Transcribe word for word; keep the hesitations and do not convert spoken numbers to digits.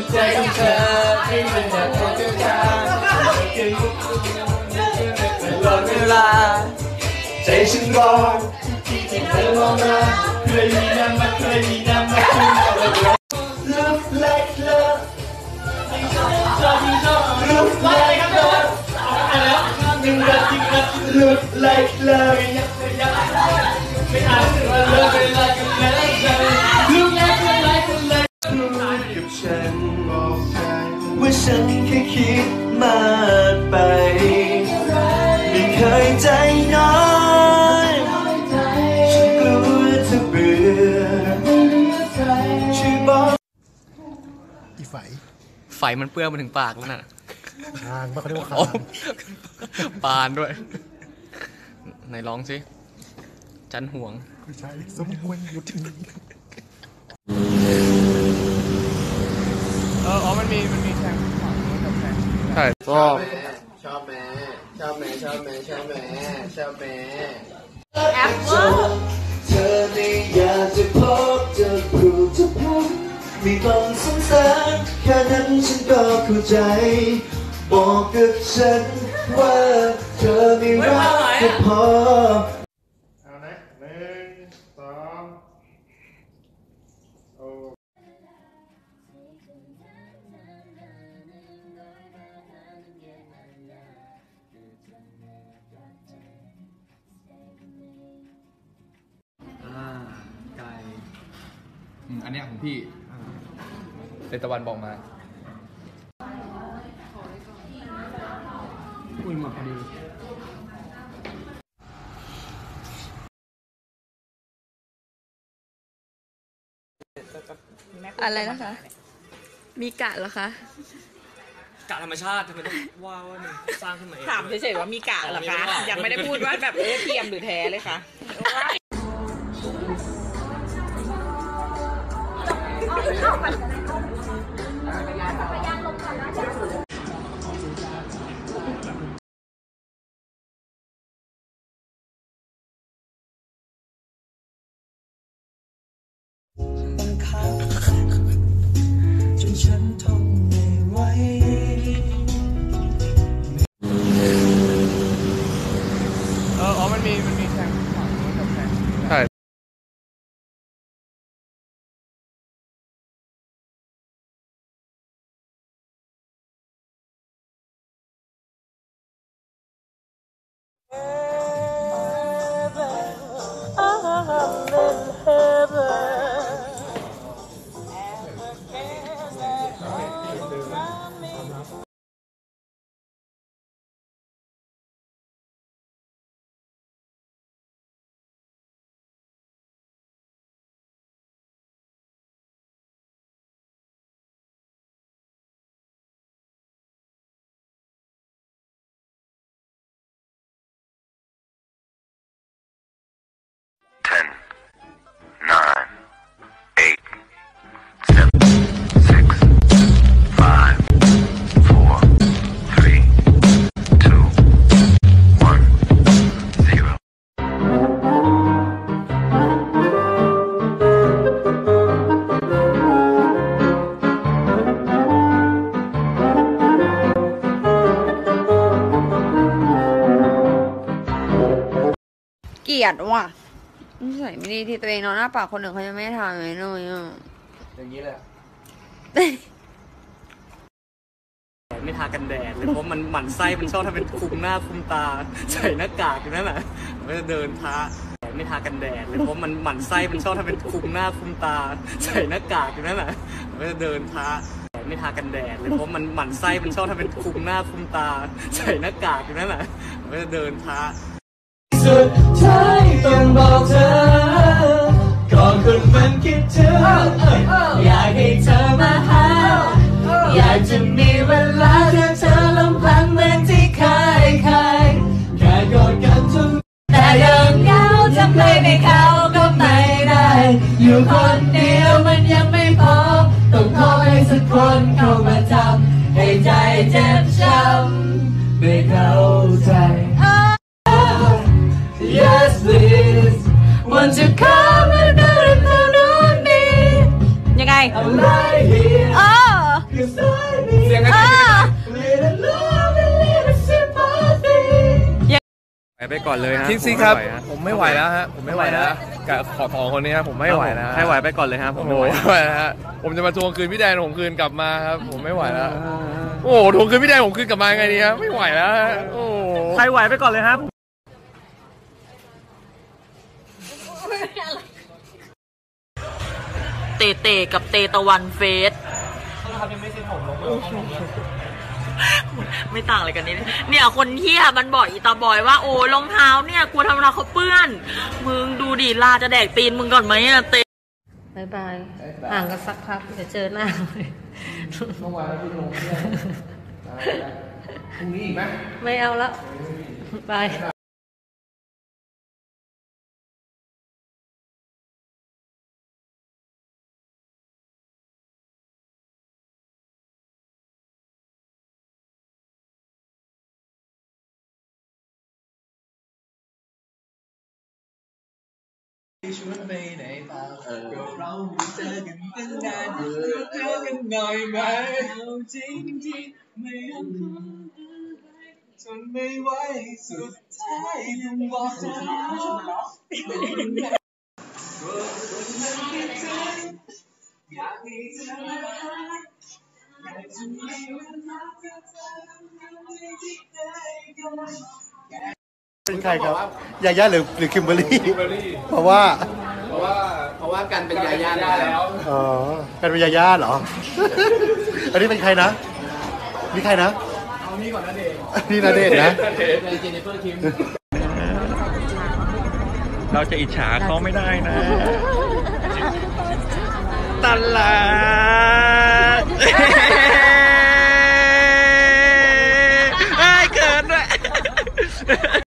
ใจของเธอที่มันจะโผล่ขึ้นมาตลอดเวลาใจฉันร้อนที่ที่เธอมองมาเคยมีน้ำมาเคยมีน้ำมาคุณเอาไว้ Look like love Look like love เอาแล้วจริงรักจริงรัก Look like love ไม่อ่านว่า Love เป็นอะไรกันแล้ว Look like like like กับฉันบอกฉันว่าฉันแค่คิดมากไปไม่เคยใจน้อยฉันกลัวเธอเบื่อช่วยบอกอีไฝไฟมันเปื้อนมาถึงปากแล้วน่ะคางไม่เขาเรียกว่าคางปานด้วยไหนร้องสิจันห่วงไม่ใช่สมควรอยู่ที่นี่เอออ๋อมันมีมันมีแข่งใช่ชอบชอบแม่ชอบแม่ชอบแม่ชอบแม่ชอบแม่แอปเปิ้ลเธอไม่อยากจะพบจะพูดจะพูดไม่ต้องสงสารแค่นั้นฉันก็เข้าใจบอกกับฉันว่าเธอไม่รักก็พอเอานะหนึ่งสองโอ้ไก่อันนี้ของพี่เป็นตะวันบอกมาอุ้ยหมดพอดีอะไรนะคะมีกะเหรอคะกะธรรมชาติทำไมต้องว่าว่ามันสร้างขึ้นมาเองถามเฉยๆว่ามีกะเหรอคะยังไม่ได้พูดว่าแบบเออเทียมหรือแท้เลยค่ะจนฉันทนไม่ไหวเอออ๋อมันมีมันมีแข่งใช่ ten, nine, eight, seven, six, five, four, three, two, one, zero. เกลียดว่ะนิสัยไม่ดีที่ตัวเองนอนหน้าปากคนอื่นเขายังไม่ทำเลยเลยอ่ะอย่างนี้เลยไม่ทากันแดดเลยเพราะมันหมั่นไส้มันชอบทำเป็นคุมหน้าคุมตาใส่หน้ากากอยู่นั่นแหละมันจะเดินท้าไม่ทากันแดดเลยเพราะมันหมั่นไส้มันชอบทำเป็นคุมหน้าคุมตาใส่หน้ากากอยู่นั่นแหละมันจะเดินท้าไม่ทากันแดดเลยเพราะมันหมั่นไส้มันชอบทำเป็นคุมหน้าคุมตาใส่หน้ากากอยู่นั่นแหละมันจะเดินท้าสุดท้ายต้องบอกเธอก่อนคนมันคิดถึงอยากให้เธอมาหาอยากจะมีเวลาแค่เธอลำพังเหมือนที่เคยเคยแค่กอดกันทุกแต่ยังเหงาทำไมไม่เข้าก็ไม่ได้อยู่คนเดียวมันยังไม่พอต้องขอให้สักคนเข้ามาทำให้ใจเจ็บช้ำไม่เข้าใจYes please want to come and go to me ยัง lie here เออ 'cause I need เสียงกันเออ little love and little sympathy ไปก่อนเลยฮะทิกซี่ครับผมไม่ไหวแล้วฮะผมไม่ไหวแล้วกับขอสองคนนี้ครับผมไม่ไหวแล้วให้ไหวไปก่อนเลยครับผโอ้มโหไม่ไหวไม่ไหวแล้วฮะผมจะมาทวงคืนพี่แดนผมคืนกลับมาครับผมไม่ไหวแล้วโอ้โหทวงคืนพี่แดนผมคืนกลับมาไงดีครับไม่ไหวแล้วฮะโอ้โหใครไหวไปก่อนเลยครับเตเตกับเตตะวันเฟสไม่ต่างอะไรกันนี่เนี่ยคนเที่ยมันบอกอีตาบอยว่าโอ้รองเท้าเนี่ยกลัวทำราเขาเปื้อนมึงดูดิลาจะแดกตีนมึงก่อนไหมอะเตบายบายห่างกันสักพักเดี๋ยวเจอหน้าเลยเมื่อวานพี่ลงเนี่ยพรุ่งนี้อีกไหมไม่เอาละบายชวนไปไหนเปล่าก็เราไม่เจอกันตั้งนานเจอกันหน่อยไหมเอาจริงจริงไม่อยากพูดทนไม่ไหวสุดท้ายยังบอกเธออยากให้เธอมาอยากจะมีเวลากับเธอที่ได้กันเป็นใครครับยาย่าหรือหรือคิมเบอร์รี่เพราะว่าเพราะว่าเพราะว่ากันเป็นยาย่าแล้วอ๋อกันเป็นยาย่าเหรอ อันนี้เป็นใครนะนี่ใครนะเอานี่ก่อนนะเดชนี่นะเดชนะเจนนิเฟอร์คิมเราจะอิจฉาเขาไม่ได้นะตลาดไอ้เกินด้วย